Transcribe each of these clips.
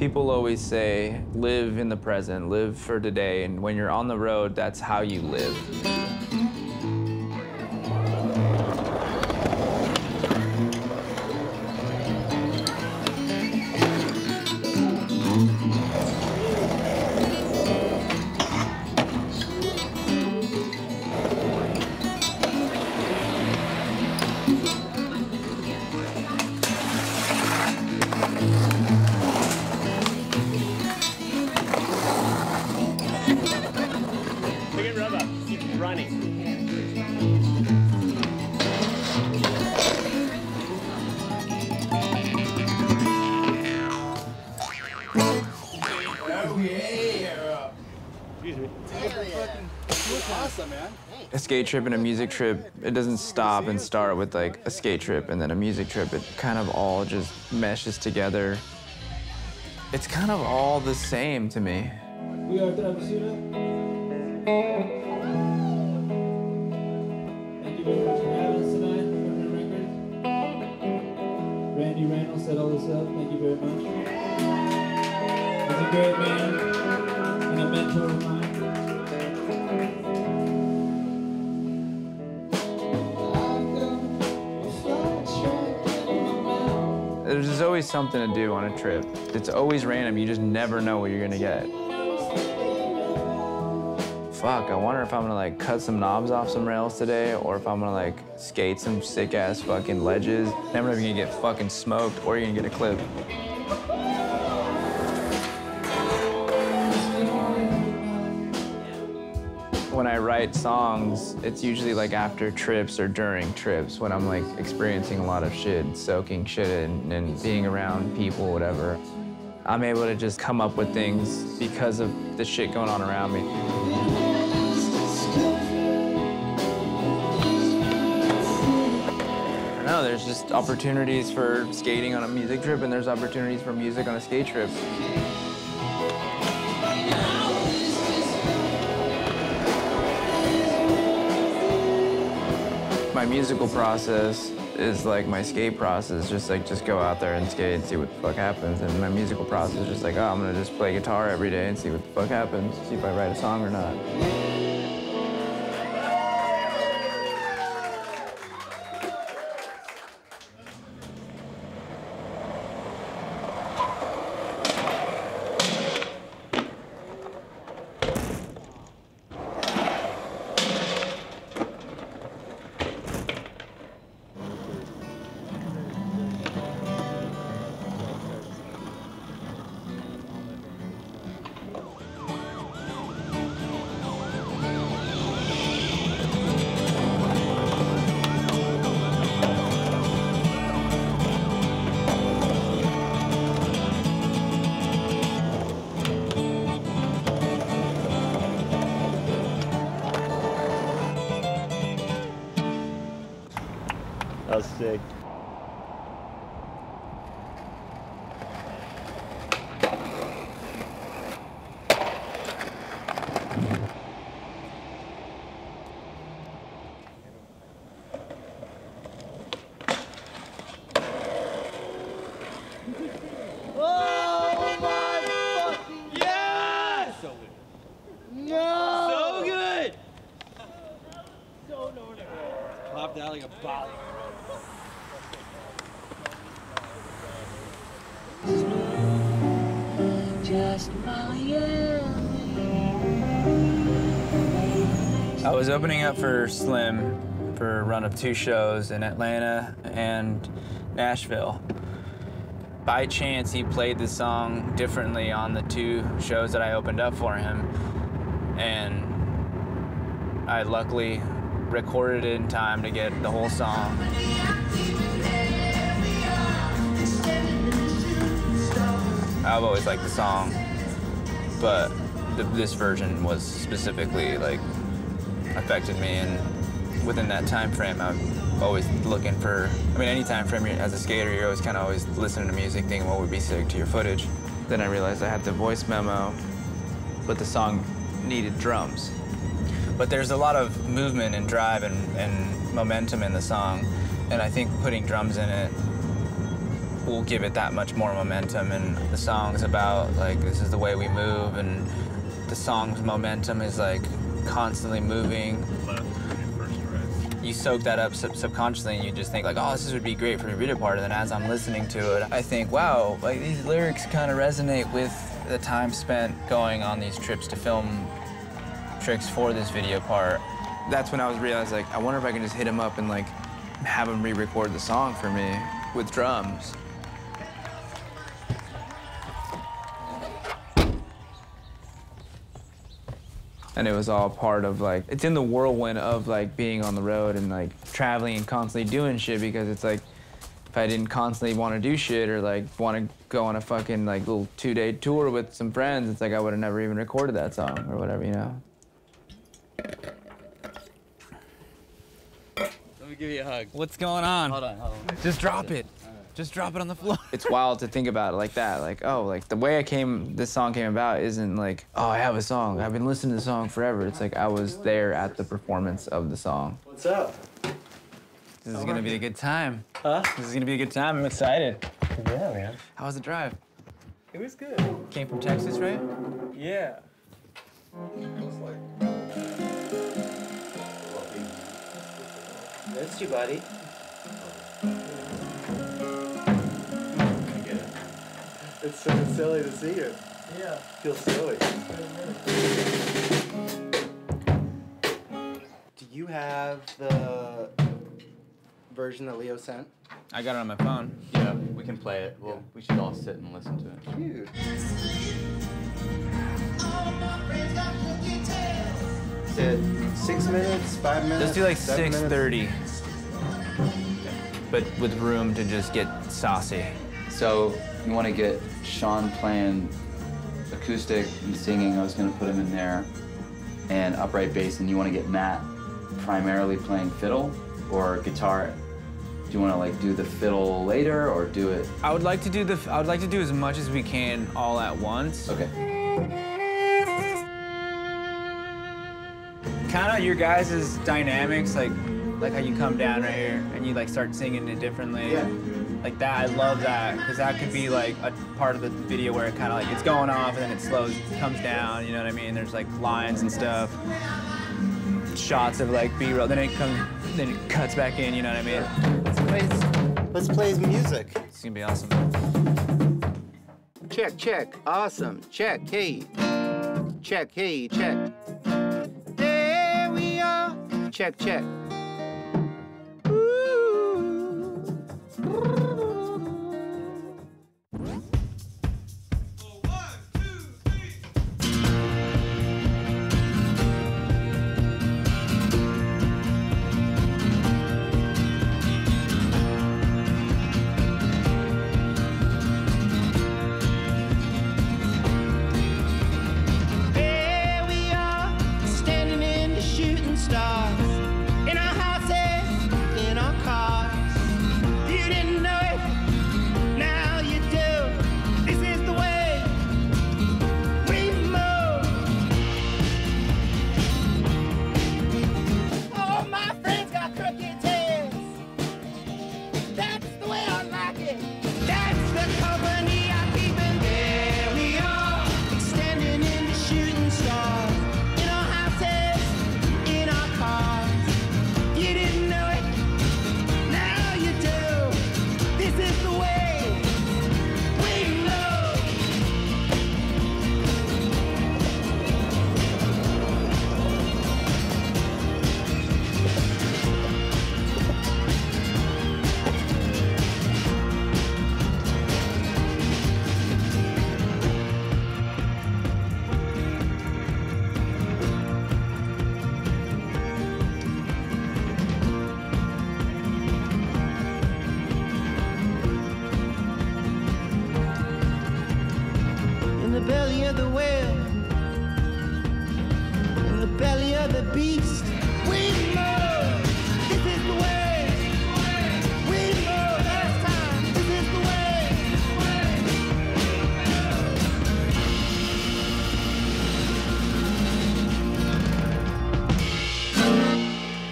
People always say, live in the present, live for today, and when you're on the road, that's how you live. A skate trip and a music trip, it doesn't stop and start with like a skate trip and then a music trip. It kind of all just meshes together. It's kind of all the same to me. We are Travesura. Thank you very much for having us tonight on the record. Randy Reynolds set all this up. Thank you very much. He's a great man and a mentor of mine. There's always something to do on a trip. It's always random. You just never know what you're gonna get. Fuck, I wonder if I'm gonna like cut some knobs off some rails today or if I'm gonna like skate some sick ass fucking ledges. Never know if you're gonna get fucking smoked or you're gonna get a clip. When I write songs, it's usually like after trips or during trips when I'm like experiencing a lot of shit, soaking shit in and being around people, whatever. I'm able to just come up with things because of the shit going on around me. I don't know, there's just opportunities for skating on a music trip and there's opportunities for music on a skate trip. My musical process is like my skate process, just go out there and skate and see what the fuck happens. And my musical process is just like, oh, I'm gonna just play guitar every day and see what the fuck happens, see if I write a song or not. That was sick. Oh my fucking yes! So good. No! So good! So northern. Popped out like a volley. Just I was opening up for Slim for a run of 2 shows in Atlanta and Nashville. By chance, he played the song differently on the 2 shows that I opened up for him. And I luckily recorded it in time to get the whole song. I've always liked the song, but this version was specifically like affected me, and within that time frame, I'm always looking for. I mean, any time frame as a skater, you're always kind of always listening to music, thinking what would be sick to your footage. Then I realized I had the voice memo, but the song needed drums. But there's a lot of movement and drive and momentum in the song, and I think putting drums in it will give it that much more momentum. And the song's about, like, this is the way we move, and the song's momentum is, like, constantly moving. You soak that up subconsciously, and you just think, like, oh, this would be great for a video part. And then as I'm listening to it, I think, wow, like, these lyrics kind of resonate with the time spent going on these trips to film tricks for this video part. That's when I was realized, like, I wonder if I can just hit him up and, like, have him re-record the song for me with drums. And it was all part of, like, it's in the whirlwind of, like, being on the road and, like, traveling and constantly doing shit, because it's like, if I didn't constantly want to do shit or, like, want to go on a fucking, like, little 2-day tour with some friends, it's like I would have never even recorded that song or whatever, you know? Let me give you a hug. What's going on? Hold on. Just drop it. Just drop it on the floor. It's wild to think about it like that. Like, oh, like the way this song came about isn't like, oh, I have a song. I've been listening to the song forever. It's like I was there at the performance of the song. What's up? This is gonna be a good time. Huh? This is gonna be a good time. I'm excited. Yeah, man. How was the drive? It was good. Came from Texas, right? Yeah. Missed you, buddy. It's so silly to see you. Yeah. Feels silly. Do you have the version that Leo sent? I got it on my phone. Yeah, we can play it. Well, we should all sit and listen to it. Cute. Is it 6 minutes, 5 minutes? Let's do like 7 minutes? 6:30. But with room to just get saucy. So you want to get Sean playing acoustic and singing. I was going to put him in there, and upright bass. And you want to get Matt primarily playing fiddle or guitar. Do you want to like do the fiddle later or do it? I would like to do as much as we can all at once. Okay. Kind of your guys' dynamics, like how you come down right here and you like start singing it differently. Yeah. Like that, I love that, because that could be like a part of the video where it kind of like it's going off and then it slows, comes down. You know what I mean? There's like lines and stuff, shots of like B-roll. Then it cuts back in. You know what I mean? Let's play his music. It's gonna be awesome. Check. Awesome. Check. Hey. Check. Hey. Check. There we are. Check.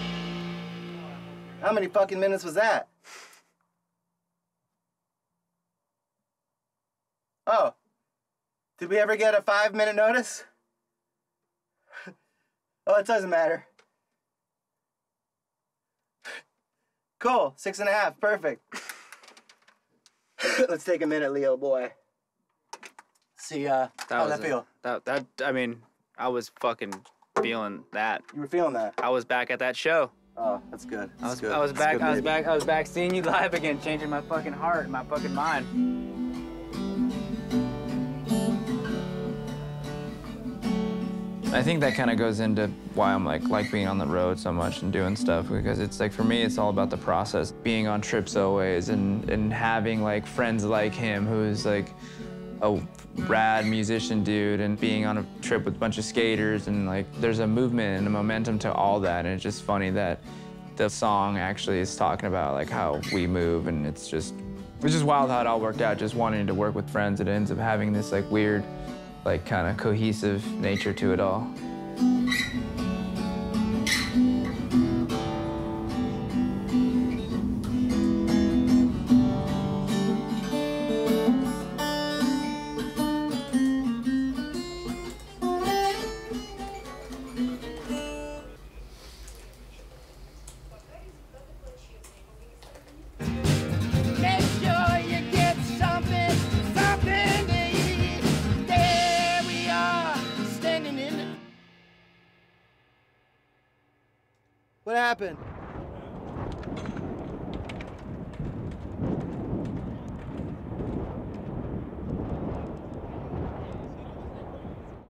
How many fucking minutes was that? Oh. Did we ever get a 5-minute notice? Oh, it doesn't matter. Cool, 6.5, perfect. Let's take a minute, Leo boy. See, how'd that feel? I mean, I was fucking feeling that. You were feeling that? I was back at that show. Oh, that's good. I was back seeing you live again, changing my fucking heart and my fucking mind. I think that kind of goes into why I'm like being on the road so much and doing stuff, because it's like, for me, it's all about the process. Being on trips always and having like friends like him who's like a rad musician dude, and being on a trip with a bunch of skaters, and like there's a movement and a momentum to all that, and it's just funny that the song actually is talking about like how we move, and it's just wild how it all worked out, just wanting to work with friends. It ends up having this like weird, like kind of cohesive nature to it all. What happened?